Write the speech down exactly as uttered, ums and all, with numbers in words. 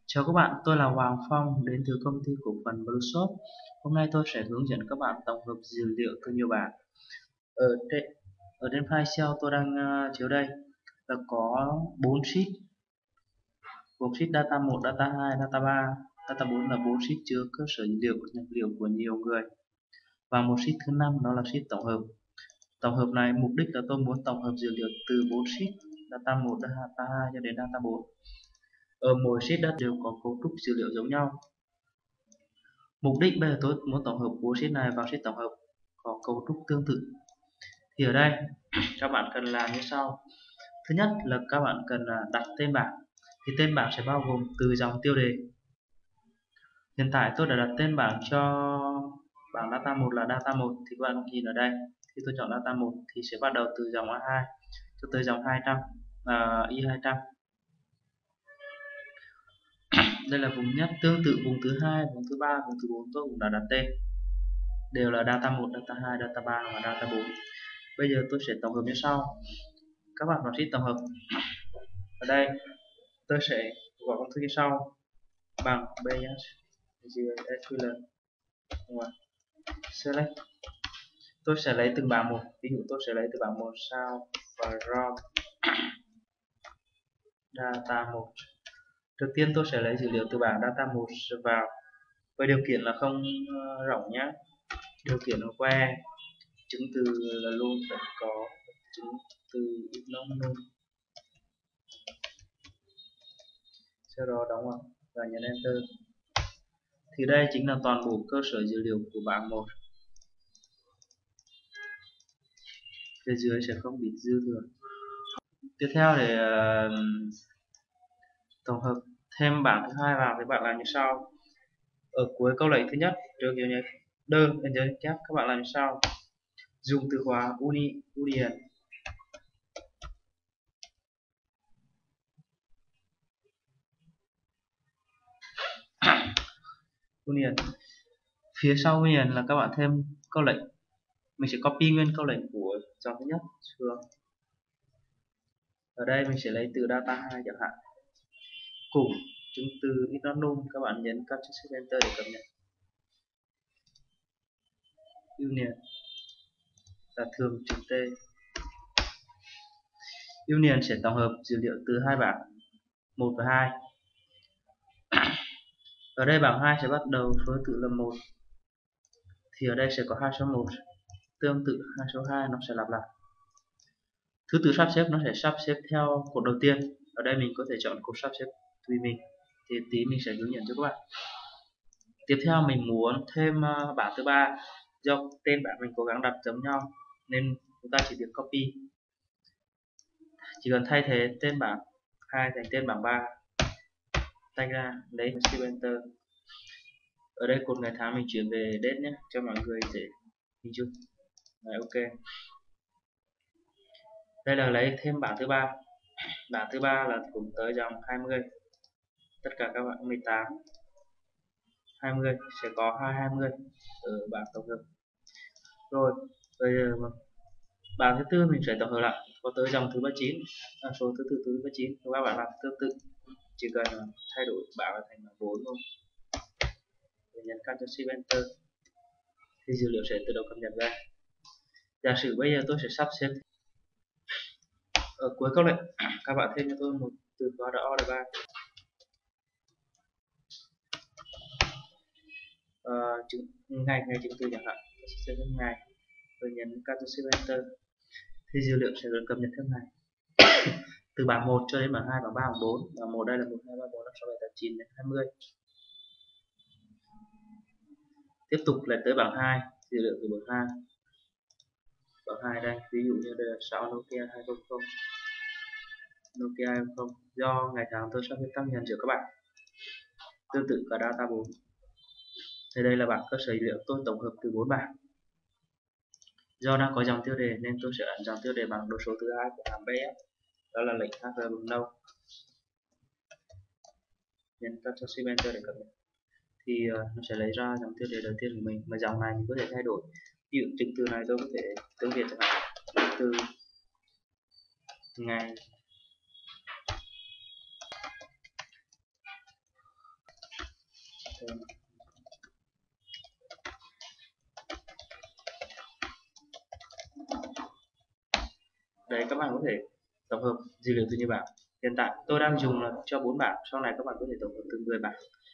Chào các bạn, tôi là Hoàng Phong đến từ công ty cổ phần Blueshop. Hôm nay tôi sẽ hướng dẫn các bạn tổng hợp dữ liệu từ nhiều bảng. Ở trên ở trên file Excel tôi đang uh, chiếu đây là có bốn sheet, gồm sheet data một, data hai, data ba, data bốn là bốn sheet chứa cơ sở dữ liệu nhập liệu của nhiều người. Và một sheet thứ năm đó là sheet tổng hợp. Tổng hợp này mục đích là tôi muốn tổng hợp dữ liệu từ bốn sheet data một, data hai cho đến data bốn. Ở mỗi sheet đã đều có cấu trúc dữ liệu giống nhau. Mục đích bây giờ tôi muốn tổng hợp bốn sheet này vào sheet tổng hợp có cấu trúc tương tự. Thì ở đây các bạn cần làm như sau. Thứ nhất là các bạn cần đặt tên bảng. Thì tên bảng sẽ bao gồm từ dòng tiêu đề. Hiện tại tôi đã đặt tên bảng cho bảng data một là data một, thì các bạn nhìn ở đây. Khi tôi chọn data một thì sẽ bắt đầu từ dòng A hai cho tới dòng hai trăm, uh, Y hai trăm. Đây là vùng nhất. Tương tự vùng thứ hai, vùng thứ ba, vùng thứ bốn tôi cũng đã đặt tên, đều là data một, data hai, data ba và data bốn. Bây giờ tôi sẽ tổng hợp như sau. Các bạn vào sheet tổng hợp. Ở đây tôi sẽ gọi công thức như sau: bằng bs equivalent select. Tôi sẽ lấy từng bảng một. Ví dụ tôi sẽ lấy từ bảng một sao và rom data một. Trước tiên tôi sẽ lấy dữ liệu từ bảng data một vào, với điều kiện là không rộng nhé. Điều kiện là que chứng từ là luôn phải có chứng từ ít nông luôn. Sau đó đóng vào và nhấn enter. Thì đây chính là toàn bộ cơ sở dữ liệu của bảng một. Phía dưới sẽ không bị dư thừa. Tiếp theo để uh, tổng hợp thêm bảng thứ hai vào thì bạn làm như sau. Ở cuối câu lệnh thứ nhất, trước kiểu như đơn bên dưới kép, các bạn làm như sau: dùng từ khóa uni union union. Phía sau union là các bạn thêm câu lệnh. Mình sẽ copy nguyên câu lệnh của dòng thứ nhất xuống. Ở đây mình sẽ lấy từ data hai chẳng hạn, cùng chứng từ ít unknown. Các bạn nhấn Ctrl Enter để cập nhật. Union là thường chữ T. Union sẽ tổng hợp dữ liệu từ hai bảng một và hai. Ở đây bảng hai sẽ bắt đầu số tự là một, thì ở đây sẽ có hai số một, tương tự hai số hai nó sẽ lặp lại. Thứ tự sắp xếp nó sẽ sắp xếp theo cột đầu tiên. Ở đây mình có thể chọn cột sắp xếp tùy mình, thì tí mình sẽ hướng dẫn cho các bạn. Tiếp theo mình muốn thêm uh, bảng thứ ba. Do tên bảng mình cố gắng đặt giống nhau nên chúng ta chỉ việc copy, chỉ cần thay thế tên bảng hai thành tên bảng ba, tách ra lấy shift enter. Ở đây cột ngày tháng mình chuyển về date nhé, cho mọi người dễ hình dung. Đấy, ok. Đây là lấy thêm bảng thứ ba. Bảng thứ ba là cũng tới dòng hai mươi. Tất cả các bạn mười tám, hai mươi sẽ có hai hai mươi ở bảng tổng hợp. Rồi bây giờ bảng thứ tư mình sẽ tổng hợp lại, có tới dòng thứ ba mươi chín, à, số thứ tự thứ ba mươi chín. Các bạn làm tương tự, chỉ cần thay đổi bảng thành bốn thôi. Để nhấn Ctrl Enter thì dữ liệu sẽ tự động cập nhật ra. Giả sử bây giờ tôi sẽ sắp xếp ở cuối câu lệnh, các bạn thêm cho tôi một từ khóa là order by. Uh, chứng, ngày ngày chứng từ chẳng hạn, sẽ thêm ngày, rồi nhấn Ctrl Enter thì dữ liệu sẽ được cập nhật theo ngày. Từ bảng một cho đến bảng hai, bảng ba, bảng bốn. Bảng một đây là một, hai, ba, bốn, năm, sáu, bảy, tám, chín đến hai mươi. Tiếp tục lại tới bảng hai, dữ liệu từ bảng hai. Bảng hai đây, ví dụ như đây là sáu Nokia hai không không. Nokia hai không không. Do ngày tháng tôi sắp xếp tăng nhận giữa các bạn. Tương tự cả data bốn. Thì đây là bảng cơ sở dữ liệu tôi tổng hợp từ bốn bảng. Do đang có dòng tiêu đề nên tôi sẽ ấn dòng tiêu đề bằng đồ số thứ hai của hàm bs, đó là lệnh hát rờ bằng no. Nhấn Ctrl Enter để cập nhật thì uh, nó sẽ lấy ra dòng tiêu đề đầu tiên của mình, mà dòng này mình có thể thay đổi. Ví dụ chứng từ này tôi có thể tiếng Việt chẳng hạn, từ ngày Đấy, các bạn có thể tổng hợp dữ liệu từ nhiều bảng. Hiện tại tôi đang dùng là cho bốn bảng, sau này các bạn có thể tổng hợp từ mười bảng.